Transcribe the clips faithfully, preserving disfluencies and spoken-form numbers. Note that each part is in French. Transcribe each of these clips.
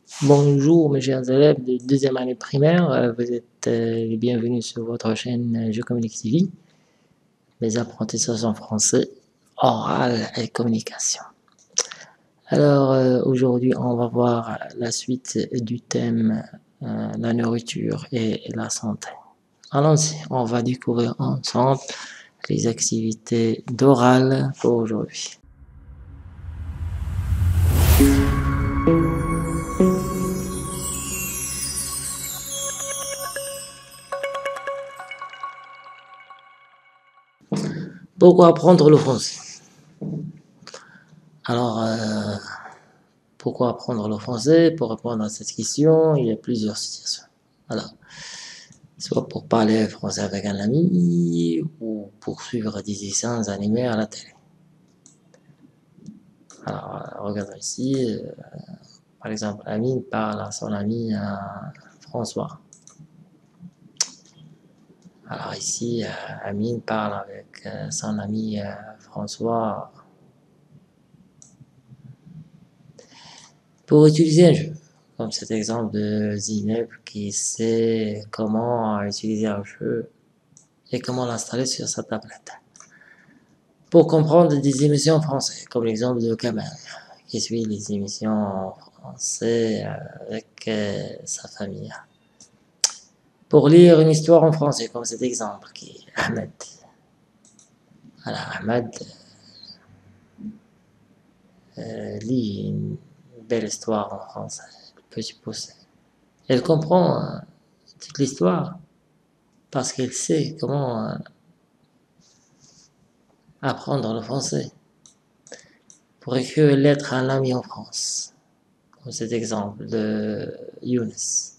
Bonjour mes chers élèves de deuxième année primaire, euh, vous êtes euh, les bienvenus sur votre chaîne euh, Je Communique T V, les apprentissages en français, oral et communication. Alors euh, aujourd'hui on va voir la suite du thème euh, la nourriture et la santé. Allons-y, on va découvrir ensemble les activités d'oral pour aujourd'hui. Pourquoi apprendre le français? Alors, euh, pourquoi apprendre le français? Pour répondre à cette question, il y a plusieurs situations. Alors, soit pour parler français avec un ami, ou pour suivre des dessins animés à la télé. Alors, regardons ici, euh, par exemple, Amine parle à son ami euh, François. Alors ici, euh, Amine parle avec euh, son ami euh, François pour utiliser un jeu. Comme cet exemple de Zineb qui sait comment utiliser un jeu et comment l'installer sur sa tablette. Pour comprendre des émissions françaises, comme l'exemple de Kamal, qui suit les émissions françaises avec euh, sa famille. Pour lire une histoire en français, comme cet exemple qui est Ahmed. Alors Ahmed euh, lit une belle histoire en français, le petit poussé. Elle comprend euh, toute l'histoire parce qu'elle sait comment euh, apprendre le français pour écrire une lettre à un ami en France, comme cet exemple de Younes.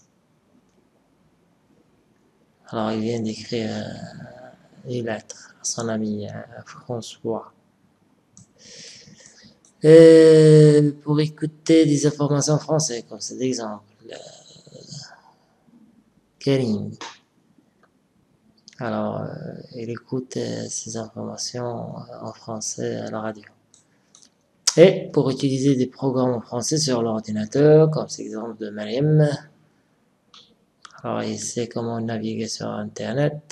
Alors il vient d'écrire euh, une lettre à son ami euh, François. Et pour écouter des informations françaises, comme cet exemple, euh, Karim. Alors, euh, il écoute euh, ces informations en français à la radio. Et pour utiliser des programmes en français sur l'ordinateur, comme cet exemple de Mariam, alors il sait comment naviguer sur Internet.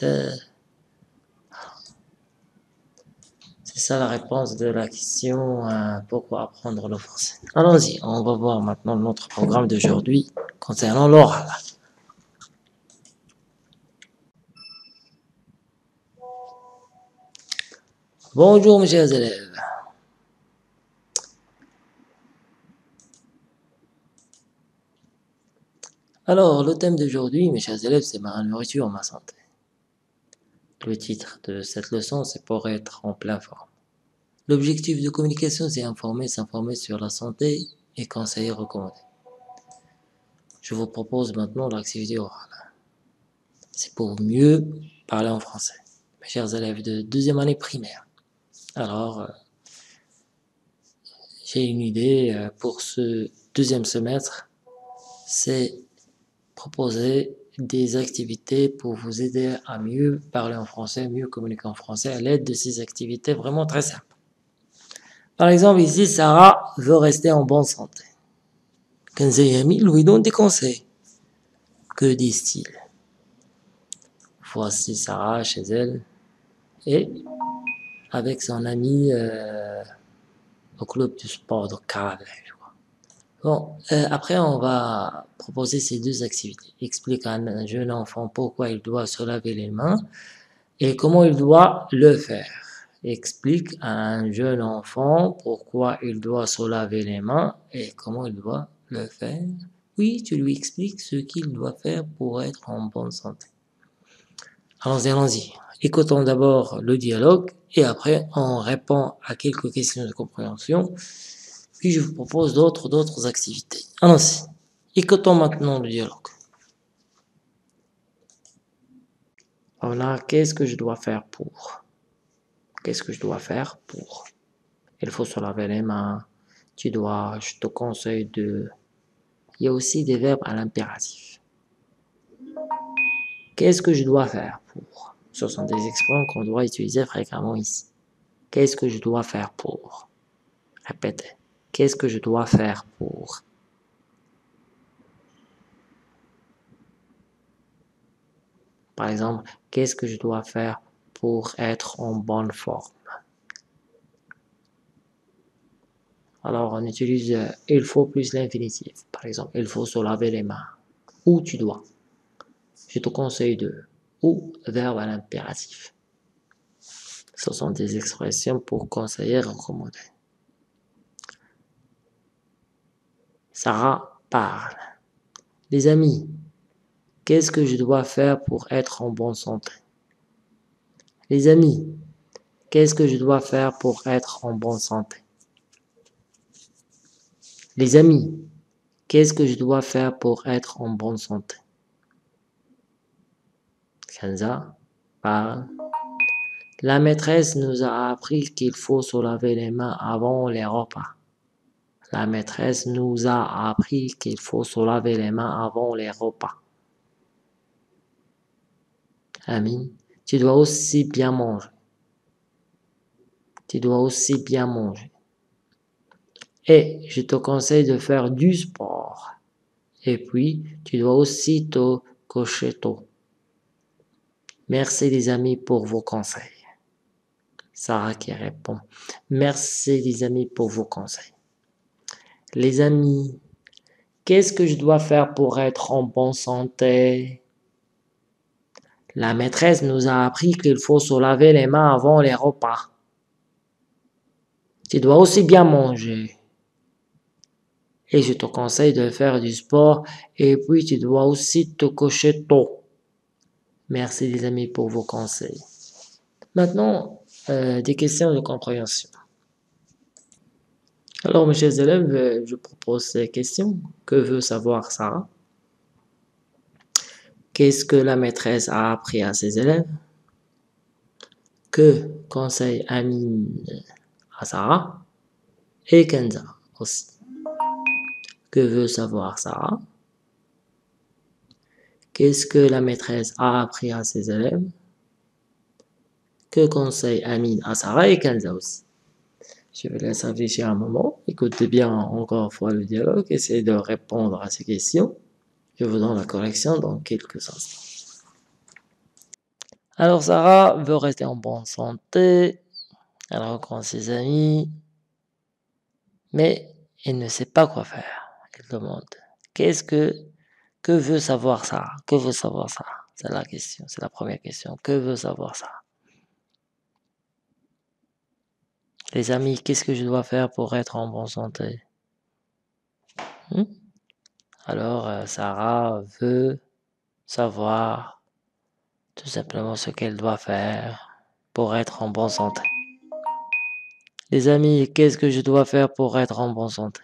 C'est ça la réponse de la question euh, pourquoi apprendre le français. Allons-y, on va voir maintenant notre programme d'aujourd'hui concernant l'oral. Bonjour mes chers élèves. Alors, le thème d'aujourd'hui, mes chers élèves, c'est ma nourriture, ma santé. Le titre de cette leçon, c'est pour être en pleine forme. L'objectif de communication, c'est informer, s'informer sur la santé et conseiller, recommander. Je vous propose maintenant l'activité orale. C'est pour mieux parler en français. Mes chers élèves de deuxième année primaire. Alors, euh, j'ai une idée euh, pour ce deuxième semestre, c'est proposer des activités pour vous aider à mieux parler en français, mieux communiquer en français à l'aide de ces activités vraiment très simples. Par exemple, ici, Sarah veut rester en bonne santé. Kenza et Ami lui donnent des conseils. Que disent-ils? Voici Sarah chez elle et avec son ami euh, au club du sport de Carave, je crois. Bon, euh, après on va proposer ces deux activités. Explique à un jeune enfant pourquoi il doit se laver les mains et comment il doit le faire. Explique à un jeune enfant pourquoi il doit se laver les mains et comment il doit le faire. Oui, tu lui expliques ce qu'il doit faire pour être en bonne santé. Allons-y, allons-y. Écoutons d'abord le dialogue et après on répond à quelques questions de compréhension. Puis je vous propose d'autres d'autres activités. Allons-y. Écoutons maintenant le dialogue. Voilà, qu'est-ce que je dois faire pour? Qu'est-ce que je dois faire pour? Il faut se laver les mains. Tu dois, je te conseille de... Il y a aussi des verbes à l'impératif. Qu'est-ce que je dois faire pour? Ce sont des expressions qu'on doit utiliser fréquemment ici. Qu'est-ce que je dois faire pour? Répétez. Qu'est-ce que je dois faire pour? Par exemple, qu'est-ce que je dois faire pour être en bonne forme? Alors, on utilise euh, il faut plus l'infinitif. Par exemple, il faut se laver les mains. Ou tu dois. Je te conseille de. Ou verbe à l'impératif. Ce sont des expressions pour conseiller, recommander. Sarah parle. Les amis, qu'est-ce que je dois faire pour être en bonne santé? Les amis, qu'est-ce que je dois faire pour être en bonne santé? Les amis, qu'est-ce que je dois faire pour être en bonne santé? Kenza parle. La maîtresse nous a appris qu'il faut se laver les mains avant les repas. La maîtresse nous a appris qu'il faut se laver les mains avant les repas. Ami, tu dois aussi bien manger. Tu dois aussi bien manger. Et je te conseille de faire du sport. Et puis, tu dois aussi te coucher tôt. Merci les amis pour vos conseils. Sarah qui répond. Merci les amis pour vos conseils. Les amis, qu'est-ce que je dois faire pour être en bonne santé? La maîtresse nous a appris qu'il faut se laver les mains avant les repas. Tu dois aussi bien manger. Et je te conseille de faire du sport. Et puis, tu dois aussi te coucher tôt. Merci les amis pour vos conseils. Maintenant, euh, des questions de compréhension. Alors, mes chers élèves, euh, je propose ces questions. Que veut savoir Sarah? Qu'est-ce que la maîtresse a appris à ses élèves? Que conseille Amine à Sarah? Et Kenza aussi. Que veut savoir Sarah? Qu'est-ce que la maîtresse a appris à ses élèves? Que conseille Amine à Sarah et Kenza aussi? Je vous laisse réfléchir un moment. Écoutez bien encore une fois le dialogue. Essayez de répondre à ces questions. Je vous donne la correction dans quelques instants. Alors, Sarah veut rester en bonne santé. Elle rencontre ses amis. Mais elle ne sait pas quoi faire. Elle demande, qu'est-ce que, que veut savoir Sarah? Que veut savoir Sarah? C'est la question, c'est la première question. Que veut savoir Sarah? Les amis, qu'est-ce que je dois faire pour être en bonne santé? Hmm? Alors, euh, Sarah veut savoir tout simplement ce qu'elle doit faire pour être en bonne santé. Les amis, qu'est-ce que je dois faire pour être en bonne santé?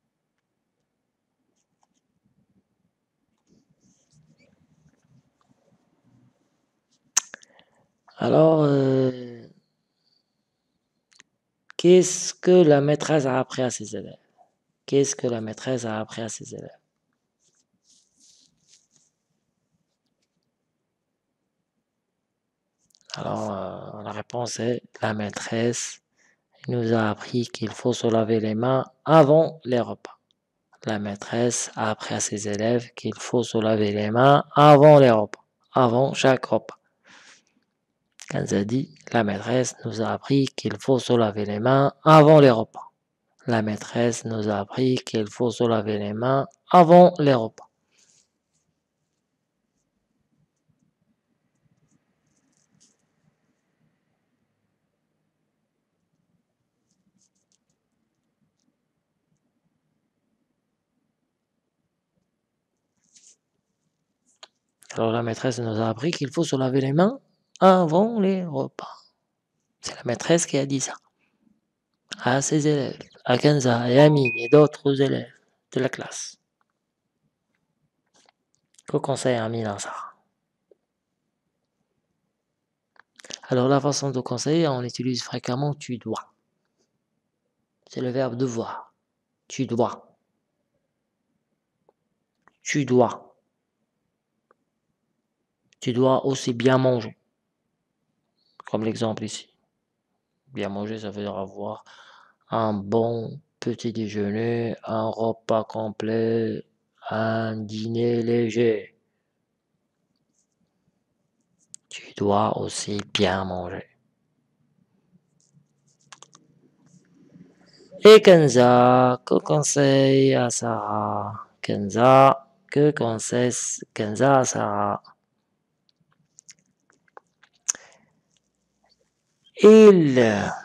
Alors, euh, qu'est-ce que la maîtresse a appris à ses élèves? Qu'est-ce que la maîtresse a appris à ses élèves? Alors, euh, la réponse est la maîtresse nous a appris qu'il faut se laver les mains avant les repas. La maîtresse a appris à ses élèves qu'il faut se laver les mains avant les repas, avant chaque repas. Kanza dit, la maîtresse nous a appris qu'il faut se laver les mains avant les repas. La maîtresse nous a appris qu'il faut se laver les mains avant les repas. Alors la maîtresse nous a appris qu'il faut se laver les mains avant les repas. C'est la maîtresse qui a dit ça à ses élèves, à Kenza et Amine et d'autres élèves de la classe. Que conseille Amine à ça? Alors la façon de conseiller, on utilise fréquemment tu dois. C'est le verbe devoir. Tu dois. Tu dois. Tu dois aussi bien manger. Comme l'exemple ici. Bien manger, ça veut dire avoir un bon petit déjeuner, un repas complet, un dîner léger. tu dois aussi bien manger. Et Kenza, que conseille à Sarah? Kenza, que conseille Kenza à Sarah? Il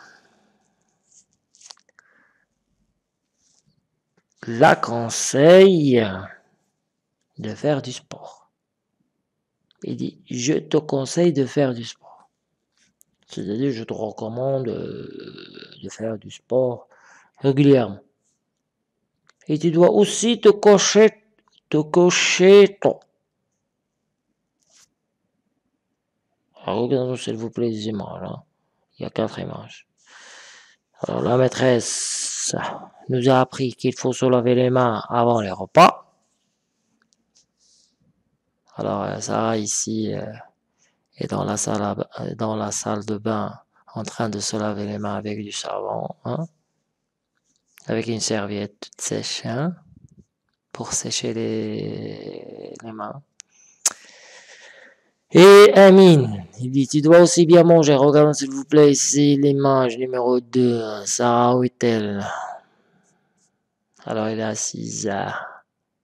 la conseille de faire du sport. Il dit, je te conseille de faire du sport. C'est-à-dire, je te recommande de faire du sport régulièrement. Et tu dois aussi te cocher, te cocher ton. Alors, regardons s'il vous plaît les images. Hein. Il y a quatre images. Alors, la maîtresse nous a appris qu'il faut se laver les mains avant les repas. Alors, Sarah ici euh, est dans la, salle à, dans la salle de bain en train de se laver les mains avec du savon, hein, avec une serviette toute sèche hein, pour sécher les, les mains. Et Amine, il dit, tu dois aussi bien manger. Regardons s'il vous plaît ici l'image numéro deux. Sarah, où est-elle? Alors, elle est assise à...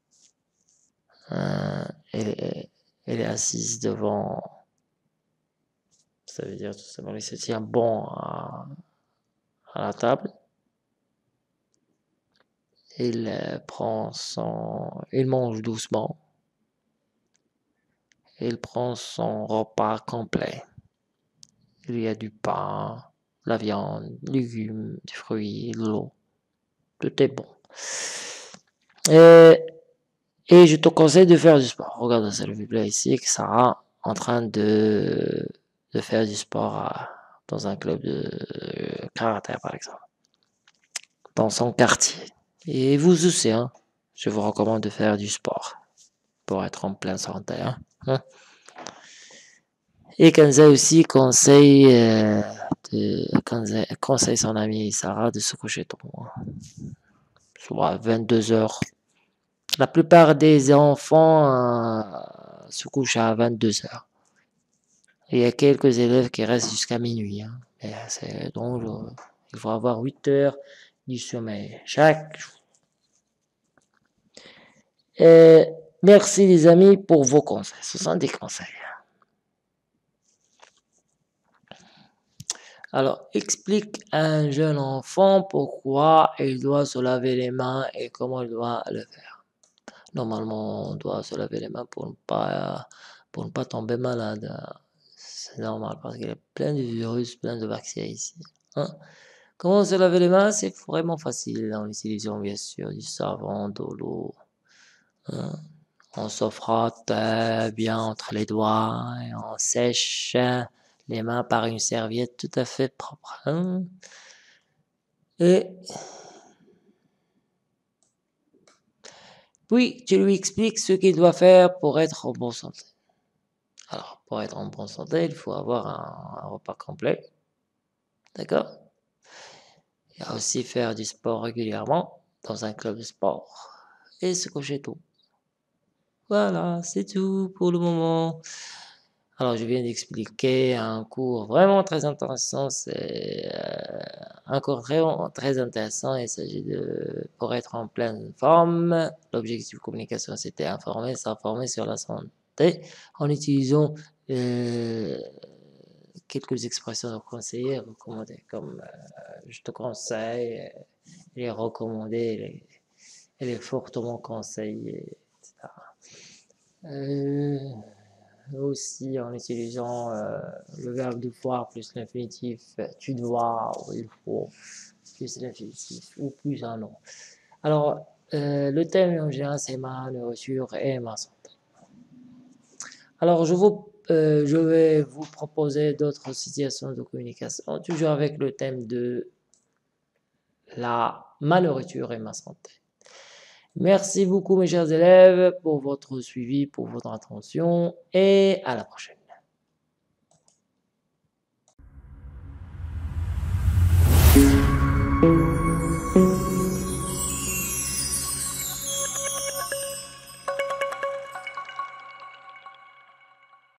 Euh, elle, est, elle est assise devant... Ça veut dire tout simplement, il se tient bon à, à la table. Il euh, prend son... Il mange doucement. Il prend son repas complet. Il y a du pain, la viande, légumes, des fruits, de l'eau. Tout est bon. Et, et je te conseille de faire du sport. Regarde s'il vous plaît ici, que Sarah en train de, de faire du sport à, dans un club de euh, karaté, par exemple. Dans son quartier. Et vous aussi, hein, je vous recommande de faire du sport pour être en pleine santé. Hein. Hein? Et Kenza aussi conseille, euh, de, conseille, conseille son amie Sarah de se coucher tôt. Hein. Soit à vingt-deux heures. La plupart des enfants euh, se couchent à vingt-deux heures. Il y a quelques élèves qui restent jusqu'à minuit. Hein. Et c'est, donc, euh, il faut avoir huit heures du sommeil chaque jour. Et merci les amis pour vos conseils. Ce sont des conseils. Alors, explique à un jeune enfant pourquoi il doit se laver les mains et comment il doit le faire. Normalement, on doit se laver les mains pour ne pas, pour ne pas tomber malade. C'est normal parce qu'il y a plein de virus, plein de bactéries ici. Hein? Comment se laver les mains? C'est vraiment facile en utilisant bien sûr du savon, de l'eau. Hein? On se frotte bien entre les doigts et on sèche les mains par une serviette tout à fait propre. Hein? Et puis, tu lui expliques ce qu'il doit faire pour être en bonne santé. Alors, pour être en bonne santé, il faut avoir un, un repas complet. D'accord? Il y a aussi faire du sport régulièrement dans un club de sport et se coucher tôt. Voilà, c'est tout pour le moment. Alors, je viens d'expliquer un cours vraiment très intéressant. C'est euh, un cours vraiment très intéressant. Il s'agit de, pour être en pleine forme, l'objectif de communication, c'était informer, s'informer sur la santé en utilisant euh, quelques expressions de conseiller, recommandées, comme euh, je te conseille, les recommander, les, et les fortement conseillés, et cetera. Euh, aussi en utilisant euh, le verbe devoir plus l'infinitif tu dois ou il faut plus l'infinitif ou plus un nom. Alors euh, le thème en général c'est ma nourriture et ma santé. Alors je vous euh, je vais vous proposer d'autres situations de communication toujours avec le thème de la ma nourriture et ma santé. Merci beaucoup mes chers élèves pour votre suivi, pour votre attention et à la prochaine.